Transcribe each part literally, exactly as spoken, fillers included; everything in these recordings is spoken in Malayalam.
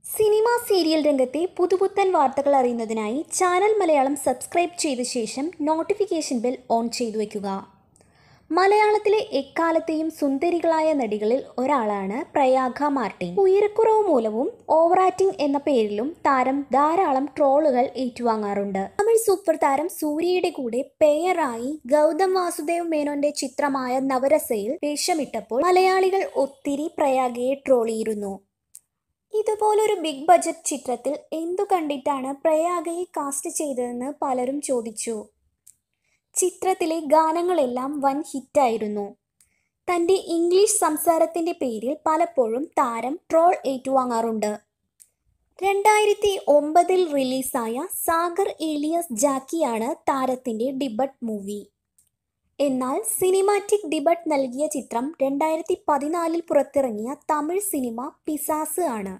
സിനിമ സീരിയൽ രംഗത്തെ പുതുപുത്തൻ വാർത്തകൾ അറിയുന്നതിനായി ചാനൽ മലയാളം സബ്സ്ക്രൈബ് ചെയ്ത ശേഷം നോട്ടിഫിക്കേഷൻ ബെൽ ഓൺ ചെയ്തു വയ്ക്കുക. മലയാളത്തിലെ എക്കാലത്തെയും സുന്ദരികളായ നടികളിൽ ഒരാളാണ് പ്രയാഗ മാർട്ടിൻ. ഉയരക്കുറവ് മൂലവും ഓവർ ആക്ടിംഗ് എന്ന പേരിലും താരം ധാരാളം ട്രോളുകൾ ഏറ്റുവാങ്ങാറുണ്ട്. തമിഴ് സൂപ്പർ താരം സൂര്യയുടെ കൂടെ പേയറായി ഗൗതം വാസുദേവ് മേനോന്റെ ചിത്രമായ നവരസയിൽ വേഷമിട്ടപ്പോൾ മലയാളികൾ ഒത്തിരി പ്രയാഗയെ ട്രോളിയിരുന്നു. ഇതുപോലൊരു ബിഗ് ബജറ്റ് ചിത്രത്തിൽ എന്തു കണ്ടിട്ടാണ് പ്രയാഗയെ കാസ്റ്റ് ചെയ്തതെന്ന് പലരും ചോദിച്ചു. ചിത്രത്തിലെ ഗാനങ്ങളെല്ലാം വൻ ഹിറ്റായിരുന്നു. തൻ്റെ ഇംഗ്ലീഷ് സംസാരത്തിൻ്റെ പേരിൽ പലപ്പോഴും താരം ട്രോൾ ഏറ്റുവാങ്ങാറുണ്ട്. രണ്ടായിരത്തി ഒമ്പതിൽ റിലീസായ സാഗർ ഏലിയസ് ജാക്കിയാണ് താരത്തിൻ്റെ ഡിബട്ട് മൂവി. എന്നാൽ സിനിമാറ്റിക് ഡിബട്ട് നൽകിയ ചിത്രം രണ്ടായിരത്തി പതിനാലിൽ പുറത്തിറങ്ങിയ തമിഴ് സിനിമ പിസാസ് ആണ്.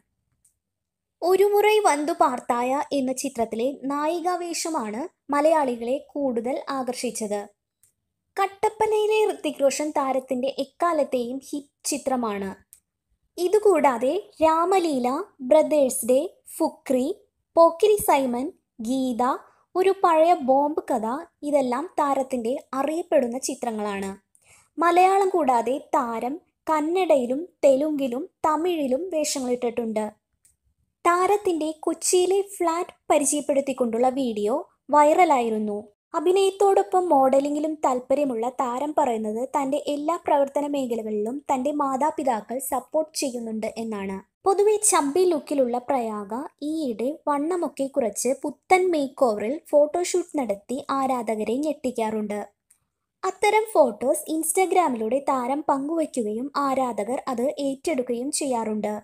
ഒരു മുറൈ വന്തു പാർത്തായ എന്ന ചിത്രത്തിലെ നായികാവേഷമാണ് മലയാളികളെ കൂടുതൽ ആകർഷിച്ചത്. കട്ടപ്പനയിലെ ഋത്തിക് റോഷൻ താരത്തിൻ്റെ എക്കാലത്തെയും ഹിറ്റ് ചിത്രമാണ്. ഇതുകൂടാതെ Ramaleela, brothers day, Fukri, Pokkiri Simon, Geetha, ഒരു പഴയ ബോംബ് കഥ ഇതെല്ലാം താരത്തിൻ്റെ അറിയപ്പെടുന്ന ചിത്രങ്ങളാണ്. മലയാളം കൂടാതെ താരം കന്നഡയിലും തെലുങ്കിലും തമിഴിലും വേഷങ്ങളിട്ടിട്ടുണ്ട്. താരത്തിൻ്റെ കൊച്ചിയിലെ ഫ്ലാറ്റ് പരിചയപ്പെടുത്തിക്കൊണ്ടുള്ള വീഡിയോ വൈറലായിരുന്നു. അഭിനയത്തോടൊപ്പം മോഡലിംഗിലും താല്പര്യമുള്ള താരം പറയുന്നത് തൻ്റെ എല്ലാ പ്രവർത്തന മേഖലകളിലും തൻ്റെ മാതാപിതാക്കൾ സപ്പോർട്ട് ചെയ്യുന്നുണ്ട് എന്നാണ്. പൊതുവെ ചമ്പി ലുക്കിലുള്ള പ്രയാഗ ഈയിടെ വണ്ണമൊക്കെ കുറച്ച് പുത്തൻ മേക്ക് ഓവറിൽ ഫോട്ടോഷൂട്ട് നടത്തി ആരാധകരെ ഞെട്ടിക്കാറുണ്ട്. അത്തരം ഫോട്ടോസ് ഇൻസ്റ്റഗ്രാമിലൂടെ താരം പങ്കുവയ്ക്കുകയും ആരാധകർ അത് ഏറ്റെടുക്കുകയും ചെയ്യാറുണ്ട്.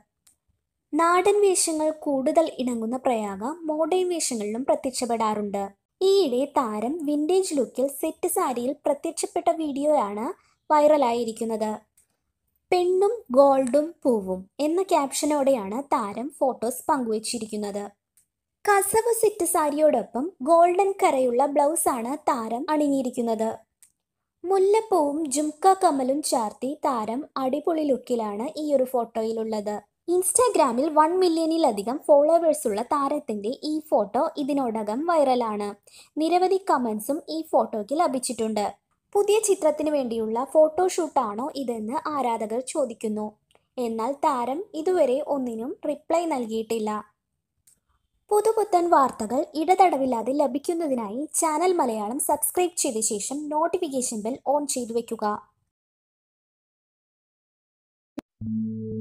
നാടൻ വേഷങ്ങൾ കൂടുതൽ ഇണങ്ങുന്ന പ്രയാഗ മോഡേൺ വേഷങ്ങളിലും പ്രത്യക്ഷപ്പെടാറുണ്ട്. ഈയിടെ താരം വിൻറ്റേജ് ലുക്കിൽ സെറ്റ് സാരിയിൽ പ്രത്യക്ഷപ്പെട്ട വീഡിയോയാണ് വൈറലായിരിക്കുന്നത്. പെണ്ണും ഗോൾഡും പൂവും എന്ന ക്യാപ്ഷനോടെയാണ് താരം ഫോട്ടോസ് പങ്കുവച്ചിരിക്കുന്നത്. കസവ് സെറ്റ് സാരിയോടൊപ്പം ഗോൾഡൻ കരയുള്ള ബ്ലൗസാണ് താരം അണിഞ്ഞിരിക്കുന്നത്. മുല്ലപ്പൂവും ജുംക്ക കമ്മലും ചാർത്തി താരം അടിപൊളി ലുക്കിലാണ് ഈ ഒരു ഫോട്ടോയിലുള്ളത്. ഇൻസ്റ്റാഗ്രാമിൽ വൺ മില്യണിലധികം ഫോളോവേഴ്സുള്ള താരത്തിൻ്റെ ഈ ഫോട്ടോ ഇതിനോടകം വൈറലാണ്. നിരവധി കമൻസും ഈ ഫോട്ടോയ്ക്ക് ലഭിച്ചിട്ടുണ്ട്. പുതിയ ചിത്രത്തിന് വേണ്ടിയുള്ള ഫോട്ടോഷൂട്ടാണോ ഇതെന്ന് ആരാധകർ ചോദിക്കുന്നു. എന്നാൽ താരം ഇതുവരെ ഒന്നിനും റിപ്ലൈ നൽകിയിട്ടില്ല. പുതുപുത്തൻ വാർത്തകൾ ഇടതടവില്ലാതെ ലഭിക്കുന്നതിനായി ചാനൽ മലയാളം സബ്സ്ക്രൈബ് ചെയ്ത ശേഷം നോട്ടിഫിക്കേഷൻ ബെൽ ഓൺ ചെയ്തു വയ്ക്കുക.